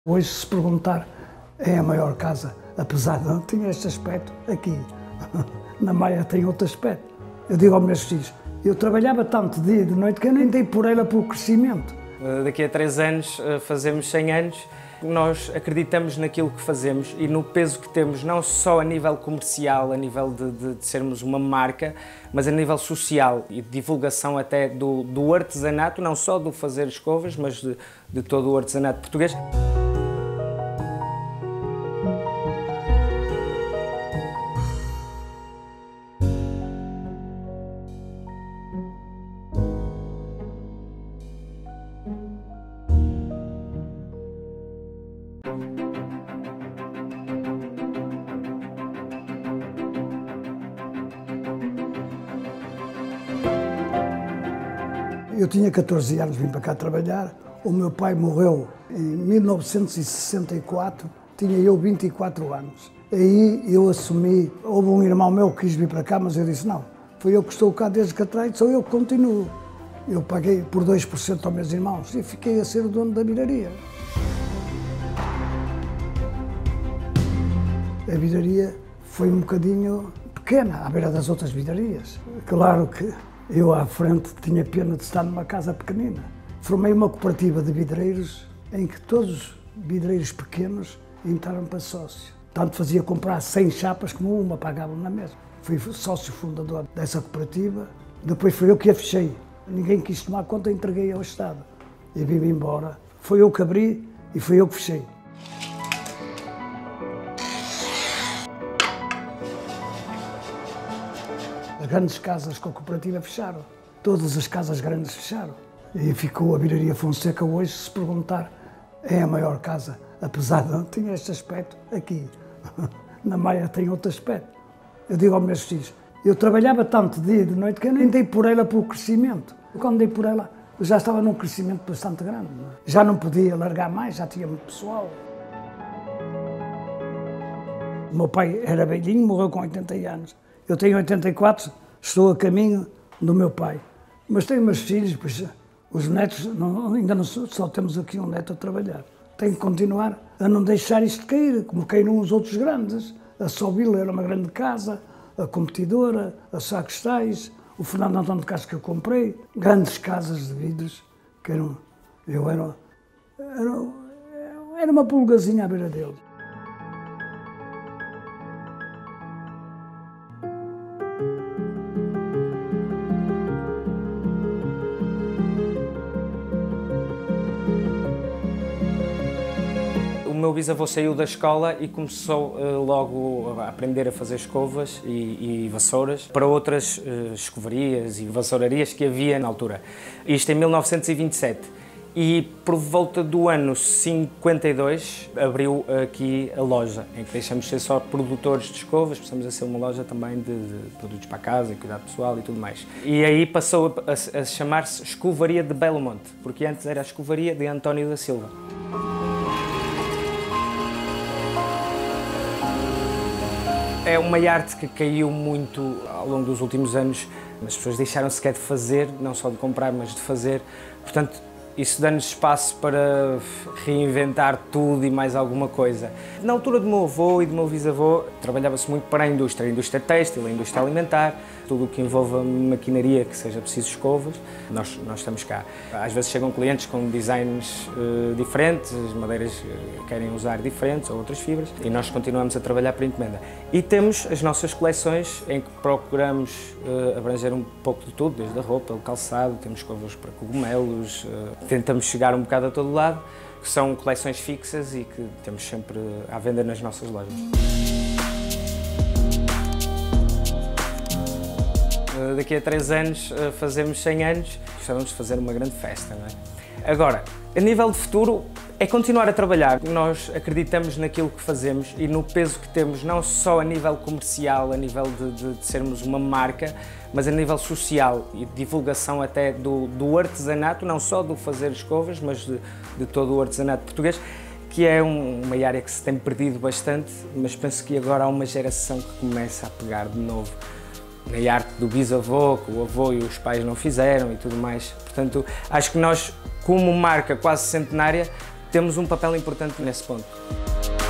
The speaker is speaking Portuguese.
Hoje, se perguntar, é a maior casa, apesar de não ter este aspecto aqui. Na Maia tem outro aspecto. Eu digo aos meus filhos, eu trabalhava tanto dia e de noite que eu nem dei por ela pelo crescimento. Daqui a 3 anos fazemos 100 anos. Nós acreditamos naquilo que fazemos e no peso que temos, não só a nível comercial, a nível de sermos uma marca, mas a nível social e de divulgação até do artesanato, não só do fazer escovas, mas de todo o artesanato português. Eu tinha 14 anos, vim para cá trabalhar. O meu pai morreu em 1964, tinha eu 24 anos. Aí eu assumi, houve um irmão meu que quis vir para cá, mas eu disse não, foi eu que estou cá desde que atrás, sou eu que continuo. Eu paguei por 2% aos meus irmãos e fiquei a ser o dono da vidraria. A vidraria foi um bocadinho pequena, à beira das outras vidrarias. Claro que eu à frente tinha pena de estar numa casa pequenina. Formei uma cooperativa de vidreiros em que todos os vidreiros pequenos entraram para sócio. Tanto fazia comprar 100 chapas como uma pagavam na mesma. Fui sócio fundador dessa cooperativa, depois foi eu que a fechei. Ninguém quis tomar conta, entreguei ao Estado. E vim embora. Foi eu que abri e foi eu que fechei. As grandes casas com a cooperativa fecharam. Todas as casas grandes fecharam. E ficou a Vidraria Fonseca hoje, se perguntar, é a maior casa, apesar de não ter este aspecto aqui. Na Maia tem outro aspecto. Eu digo aos meus filhos, eu trabalhava tanto dia e de noite que eu nem dei por ela pelo crescimento. Quando dei por ela, eu já estava num crescimento bastante grande. Já não podia largar mais, já tinha muito pessoal. O meu pai era velhinho, morreu com 80 anos. Eu tenho 84, estou a caminho do meu pai. Mas tenho meus filhos, pois os netos, ainda não, só temos aqui um neto a trabalhar. Tenho que continuar a não deixar isto cair, como caíram os outros grandes. A Sóvila era uma grande casa, a Competidora, a Sacostais, o Fernando Antônio de Castro que eu comprei. Grandes casas de vidros, que eram, era uma pulgazinha à beira deles. O meu bisavô saiu da escola e começou logo a aprender a fazer escovas e vassouras para outras escovarias e vassourarias que havia na altura. Isto em 1927. E por volta do ano 52 abriu aqui a loja, em que deixamos de ser só produtores de escovas, passamos a ser uma loja também de produtos para a casa, cuidado pessoal e tudo mais. E aí passou a chamar-se Escovaria de Belo Monte, porque antes era a Escovaria de António da Silva. É uma arte que caiu muito ao longo dos últimos anos. As pessoas deixaram sequer de fazer, não só de comprar, mas de fazer. Portanto, isso dá-nos espaço para reinventar tudo e mais alguma coisa. Na altura do meu avô e do meu bisavô, trabalhava-se muito para a indústria têxtil, a indústria alimentar, tudo o que envolva maquinaria que seja preciso escovas, nós estamos cá. Às vezes chegam clientes com designs diferentes, as madeiras querem usar diferentes ou outras fibras, e nós continuamos a trabalhar para encomenda. E temos as nossas coleções em que procuramos abranger um pouco de tudo, desde a roupa, o calçado, temos escovas para cogumelos, tentamos chegar um bocado a todo lado, que são coleções fixas e que temos sempre à venda nas nossas lojas. Daqui a 3 anos fazemos 100 anos, gostávamos de fazer uma grande festa, não é? Agora, a nível de futuro, é continuar a trabalhar. Nós acreditamos naquilo que fazemos e no peso que temos, não só a nível comercial, a nível de sermos uma marca, mas a nível social e de divulgação até do artesanato, não só do fazer escovas, mas de todo o artesanato português, que é uma área que se tem perdido bastante, mas penso que agora há uma geração que começa a pegar de novo na arte do bisavô, que o avô e os pais não fizeram e tudo mais. Portanto, acho que nós, como marca quase centenária, temos um papel importante nesse ponto.